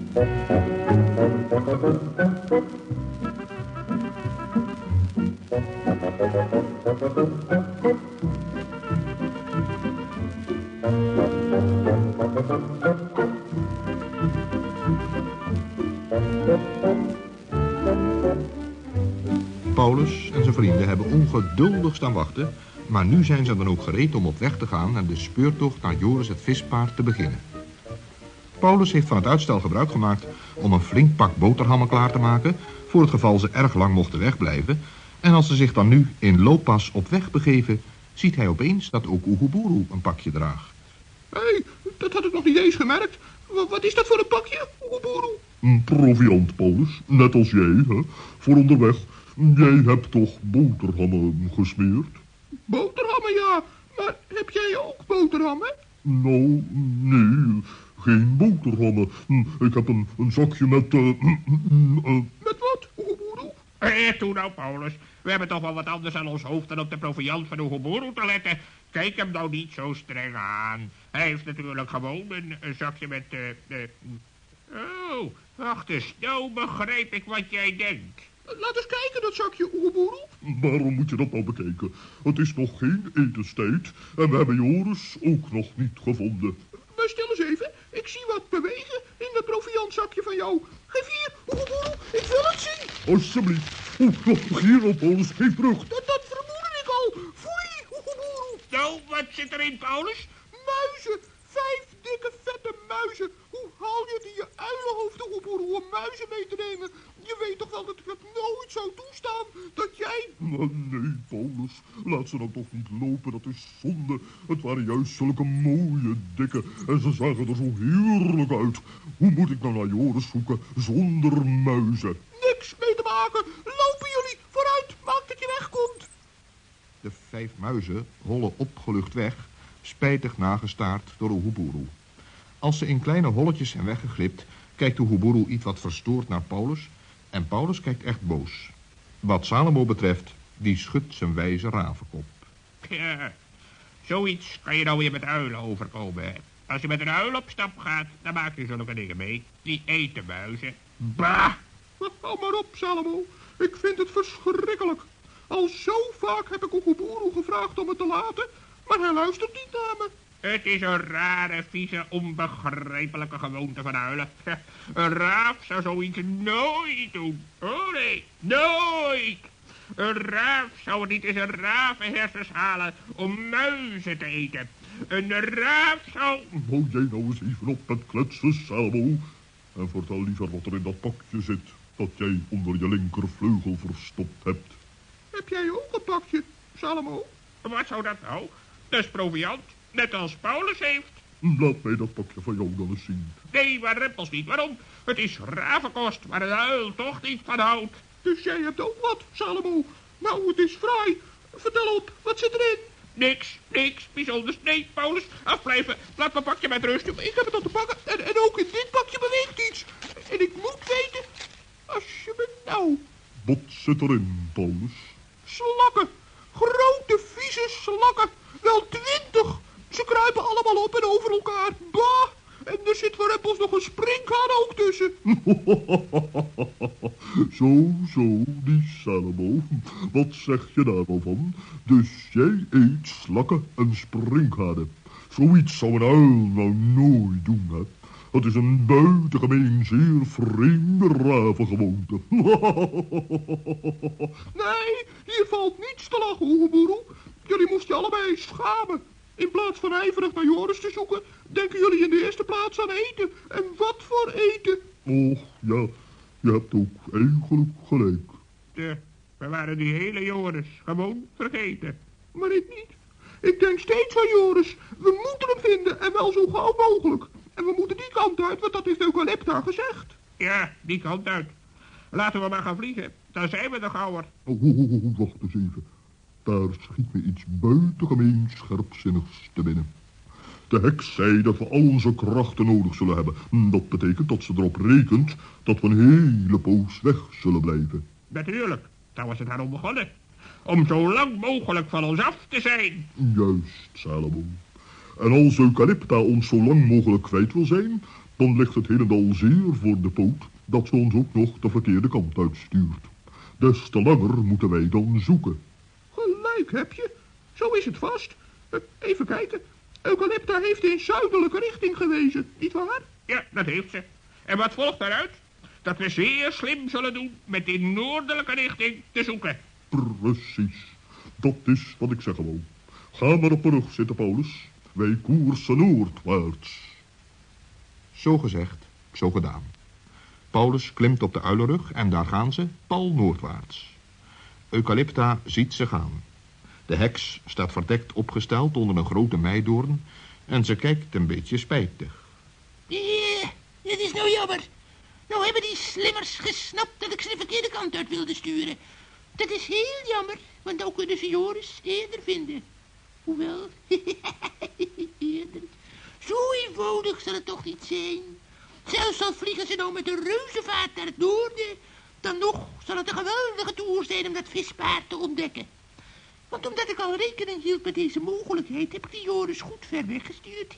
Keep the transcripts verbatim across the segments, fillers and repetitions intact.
Paulus en zijn vrienden hebben ongeduldig staan wachten, maar nu zijn ze dan ook gereed om op weg te gaan en de speurtocht naar Joris het vispaard te beginnen. Paulus heeft van het uitstel gebruik gemaakt om een flink pak boterhammen klaar te maken, voor het geval ze erg lang mochten wegblijven. En als ze zich dan nu in looppas op weg begeven, ziet hij opeens dat ook Oeguburu een pakje draagt. Hé, hey, dat had ik nog niet eens gemerkt. W- wat is dat voor een pakje, Oeguburu? Een proviant, Paulus. Net als jij, hè. Voor onderweg. Jij hebt toch boterhammen gesmeerd? Boterhammen, ja. Maar heb jij ook boterhammen? Nou, nee. Geen boterhammen. Ik heb een, een zakje met... Uh, uh, met wat, Oeguburu? Eh, toen nou, Paulus. We hebben toch wel wat anders aan ons hoofd dan op de proviant van Oeguburu te letten. Kijk hem nou niet zo streng aan. Hij heeft natuurlijk gewoon een, een zakje met... Uh, uh, oh, wacht eens. Nou begrijp ik wat jij denkt. Laat eens kijken, dat zakje, Oeguburu. Waarom moet je dat nou bekijken? Het is nog geen etenstijd en we hebben Joris ook nog niet gevonden. Maar stil eens even, ik zie wat bewegen in dat proviantzakje van jou. Geef hier, Oeguburu, ik wil het zien. Alsjeblieft. Oeh, hier op, Paulus, geef terug. Dat, dat vermoedde ik al. Foei, Oeguburu. Nou, wat zit erin, Paulus? Muizen, vijf dikke vette muizen. Hoe haal je die je uilenhoofd, Oeguburu, om muizen mee te nemen? Je weet toch wel dat ik het nooit zou toestaan, dat jij... Maar nee, Paulus, laat ze dan toch niet lopen, dat is zonde. Het waren juist zulke mooie, dikke, en ze zagen er zo heerlijk uit. Hoe moet ik nou naar Joris zoeken zonder muizen? Niks mee te maken, lopen jullie, vooruit, maak dat je wegkomt. De vijf muizen rollen opgelucht weg, spijtig nagestaard door Oeguburu. Als ze in kleine holletjes zijn weggeglipt, kijkt Oeguburu iets wat verstoord naar Paulus, en Paulus kijkt echt boos. Wat Salomo betreft, die schudt zijn wijze ravenkop. Ja, zoiets kan je nou weer met uilen overkomen. Als je met een uil op stap gaat, dan maak je zulke dingen mee. Die eten muizen. Bah! Hou maar op, Salomo. Ik vind het verschrikkelijk. Al zo vaak heb ik Oeguburu gevraagd om het te laten, maar hij luistert niet naar me. Het is een rare, vieze, onbegrijpelijke gewoonte van uilen. Een raaf zou zoiets nooit doen. Oh nee, nooit. Een raaf zou niet eens een ravenhersens halen om muizen te eten. Een raaf zou... Hou jij nou eens even op met kletsen, Salomo. En vertel liever wat er in dat pakje zit, dat jij onder je linkervleugel verstopt hebt. Heb jij ook een pakje, Salomo? Wat zou dat nou? Dat is proviant. Net als Paulus heeft. Laat mij dat pakje van jou dan eens zien. Nee, maar rimpels niet. Waarom? Het is ravenkost, waar een uil toch niet van houdt. Dus jij hebt ook wat, Salomo. Nou, het is fraai. Vertel op, wat zit erin? Niks, niks bijzonders. Nee, Paulus, afblijven. Laat mijn pakje met rust. Ik heb het al te pakken. En, en ook in dit pakje beweegt iets. En ik moet weten, als je me nou... Wat zit erin, Paulus? Slakken. Grote, vieze slakken. Wel twintig. Ze kruipen allemaal op en over elkaar. Bah! En er zit voor Rimpels nog een springhaan ook tussen. Zo, zo, die Salomo. Wat zeg je daar wel van? Dus jij eet slakken en sprinkhanen. Zoiets zou een uil nou nooit doen, hè? Het is een buitengemeen zeer vreemde ravengewoonte. Nee, hier valt niets te lachen, Oeguburu. Jullie moesten je allebei schamen. In plaats van ijverig naar Joris te zoeken, denken jullie in de eerste plaats aan eten. En wat voor eten? Och, ja, je hebt ook eigenlijk gelijk. De, we waren die hele Joris gewoon vergeten. Maar ik niet. Ik denk steeds aan Joris. We moeten hem vinden en wel zo gauw mogelijk. En we moeten die kant uit, want dat heeft Eucalypta gezegd. Ja, die kant uit. Laten we maar gaan vliegen. Dan zijn we de gauwer. Oh, oh, oh, oh, wacht eens even. Daar schiet me iets buitengemeen scherpzinnigs te binnen. De heks zei dat we al onze krachten nodig zullen hebben. Dat betekent dat ze erop rekent dat we een hele poos weg zullen blijven. Natuurlijk, daar was het daarom begonnen. Om zo lang mogelijk van ons af te zijn. Juist, Salomo. En als Eucalypta ons zo lang mogelijk kwijt wil zijn, dan ligt het helemaal zeer voor de poot dat ze ons ook nog de verkeerde kant uitstuurt. Des te langer moeten wij dan zoeken. Gelijk heb je. Zo is het vast. Uh, even kijken. Eucalypta heeft in zuidelijke richting gewezen, nietwaar? Ja, dat heeft ze. En wat volgt daaruit? Dat we zeer slim zullen doen met in noordelijke richting te zoeken. Precies. Dat is wat ik zeggen wou. Ga maar op de rug zitten, Paulus. Wij koersen noordwaarts. Zo gezegd, zo gedaan. Paulus klimt op de uilenrug en daar gaan ze, pal noordwaarts. Eucalypta ziet ze gaan. De heks staat verdekt opgesteld onder een grote meidoorn en ze kijkt een beetje spijtig. Ja, het is nou jammer. Nou hebben die slimmers gesnapt dat ik ze de verkeerde kant uit wilde sturen. Dat is heel jammer, want nou kunnen ze Joris eerder vinden. Hoewel, eerder. Zo eenvoudig zal het toch niet zijn. Zelfs al vliegen ze nou met een reuzenvaart naar het noorden, dan nog zal het een geweldige toer zijn om dat vispaard te ontdekken. Want omdat ik al rekening hield met deze mogelijkheid, heb ik die Joris goed ver weggestuurd.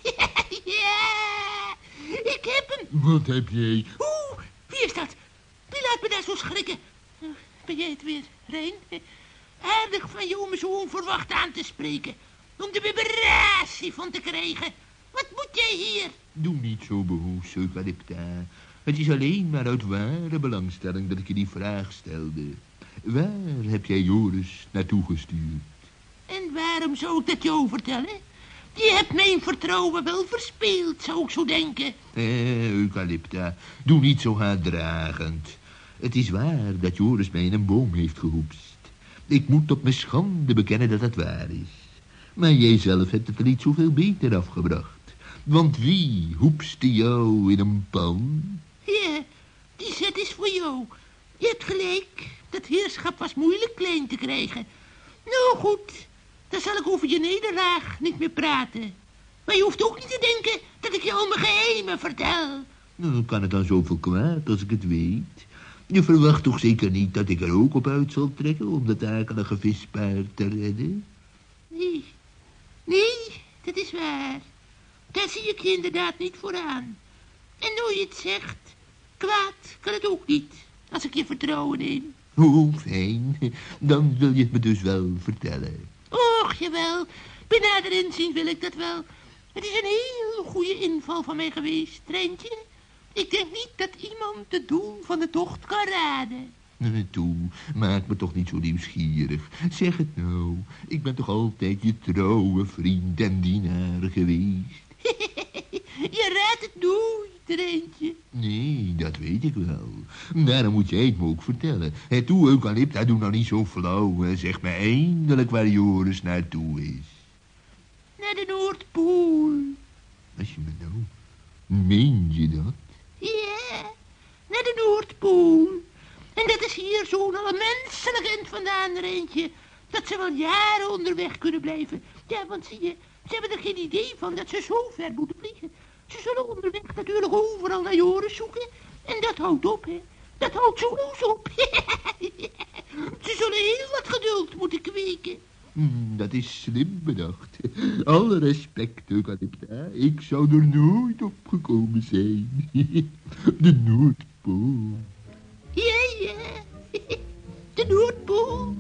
Ja, ik heb hem. Wat heb jij? Oeh, wie is dat? Wie laat me daar zo schrikken? Uh, ben jij het weer, Rein? Aardig van je om me zo onverwacht aan te spreken. Om de vibratie van te krijgen. Wat moet jij hier? Doe niet zo behoefs, Eucalypta. Het is alleen maar uit ware belangstelling dat ik je die vraag stelde. Waar heb jij Joris naartoe gestuurd? En waarom zou ik dat jou vertellen? Je hebt mijn vertrouwen wel verspeeld, zou ik zo denken. Eh, Eucalypta, doe niet zo haatdragend. Het is waar dat Joris mij in een boom heeft gehoepst. Ik moet op mijn schande bekennen dat het waar is. Maar jij zelf hebt het er niet zoveel beter afgebracht. Want wie hoepste jou in een pan? Ja, die zet is voor jou. Je hebt gelijk. Dat heerschap was moeilijk klein te krijgen. Nou goed, dan zal ik over je nederlaag niet meer praten. Maar je hoeft ook niet te denken dat ik je al mijn geheimen vertel. Nou, kan het dan zoveel kwaad als ik het weet? Je verwacht toch zeker niet dat ik er ook op uit zal trekken om dat akelige vispaard te redden? Nee, nee, dat is waar. Daar zie ik je inderdaad niet vooraan. En nu je het zegt, kwaad kan het ook niet, als ik je vertrouwen neem. Oh, fijn. Dan wil je het me dus wel vertellen. Och, jawel. Bij nader inzien wil ik dat wel. Het is een heel goede inval van mij geweest, Treintje. Ik denk niet dat iemand het doel van de tocht kan raden. Toe, maak me toch niet zo nieuwsgierig. Zeg het nou. Ik ben toch altijd je trouwe vriend en dienaar geweest. Je raadt het nooit, Treintje. Nee, dat weet ik wel. Daarom moet jij het me ook vertellen. En toe, Eucalypta, doe nou niet zo flauw. En zeg me eindelijk waar Joris naartoe is. Naar de Noordpool. Als je me nou... Meen je dat? Ja, naar de Noordpool. En dat is hier zo'n allermenselijk eind vandaan, Reintje. Dat ze wel jaren onderweg kunnen blijven. Ja, want zie je, ze hebben er geen idee van dat ze zo ver moeten vliegen. Ze zullen onderweg natuurlijk overal naar Joris zoeken. En dat houdt op, hè. Dat houdt zo loes op. Ze zullen heel wat geduld moeten kweken. Hmm, dat is slim bedacht. Alle respect, Eucalypta. Ik zou er nooit op gekomen zijn. De Noordpool. Ja, ja. De Noordpool.